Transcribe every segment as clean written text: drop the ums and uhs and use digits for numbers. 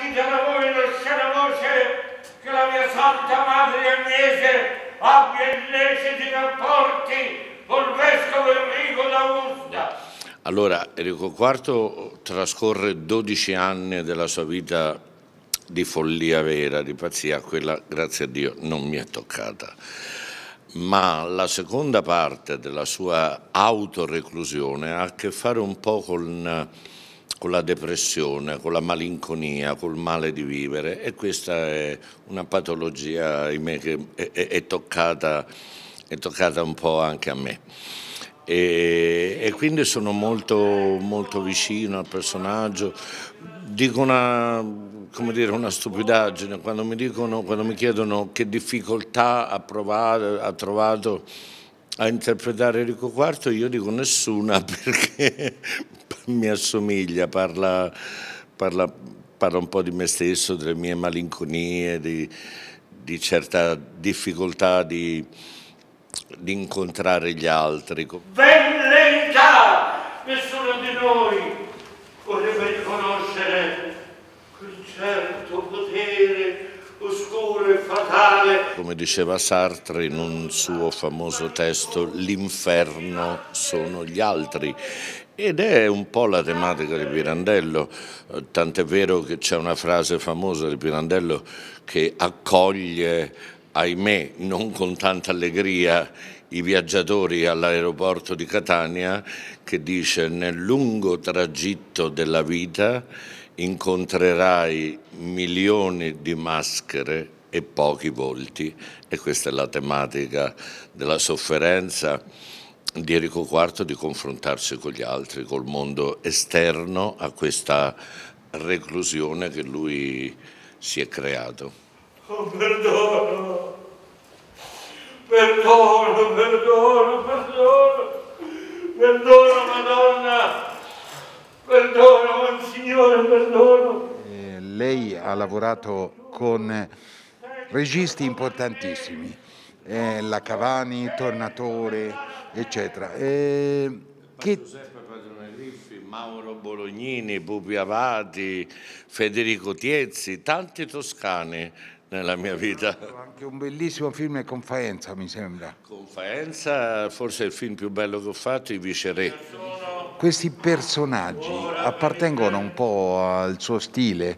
sentite da voi l'oscena voce che la mia santa madre Agnese abbia illeciti rapporti col vescovo Enrico d'Aosta. Allora, Enrico IV trascorre 12 anni della sua vita di follia vera, di pazzia, quella grazie a Dio non mi è toccata. Ma la seconda parte della sua autoreclusione ha a che fare un po' con la depressione, con la malinconia, col male di vivere, e questa è una patologia, ahimè, che è toccata un po' anche a me. E quindi sono molto, molto vicino al personaggio. Dico una stupidaggine quando mi chiedono che difficoltà ha trovato a interpretare Enrico IV, io dico nessuna, perché mi assomiglia, parla un po' di me stesso, delle mie malinconie, di certa difficoltà di incontrare gli altri. Velleità! Nessuno di noi vorrebbe riconoscere quel certo potere oscuro e fatale. Come diceva Sartre in un suo famoso testo, l'inferno sono gli altri. Ed è un po' la tematica di Pirandello, tant'è vero che c'è una frase famosa di Pirandello che accoglie, ahimè, non con tanta allegria, i viaggiatori all'aeroporto di Catania, che dice: nel lungo tragitto della vita incontrerai milioni di maschere e pochi volti. E questa è la tematica della sofferenza di Enrico IV, di confrontarsi con gli altri, col mondo esterno a questa reclusione che lui si è creato. Oh, perdono! Perdono, perdono, perdono! Perdono, Madonna! Perdono, Monsignore, perdono! Lei ha lavorato con registi importantissimi, la Cavani, Tornatore, eccetera. Giuseppe Padrone Griffi, Mauro Bolognini, Pupi Avati, Federico Tiezzi, tanti toscani nella mia vita. Anche un bellissimo film con Faenza, mi sembra. Con Faenza, forse è il film più bello che ho fatto, I Viceré. Questi personaggi appartengono un po' al suo stile?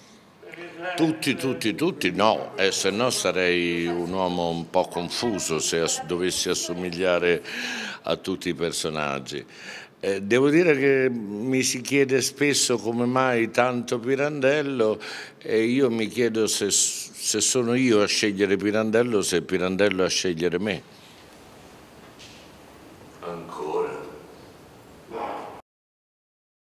Tutti no, se no sarei un uomo un po' confuso se dovessi assomigliare a tutti i personaggi. Devo dire che mi si chiede spesso come mai tanto Pirandello, e io mi chiedo se sono io a scegliere Pirandello o se è Pirandello a scegliere me. Ancora.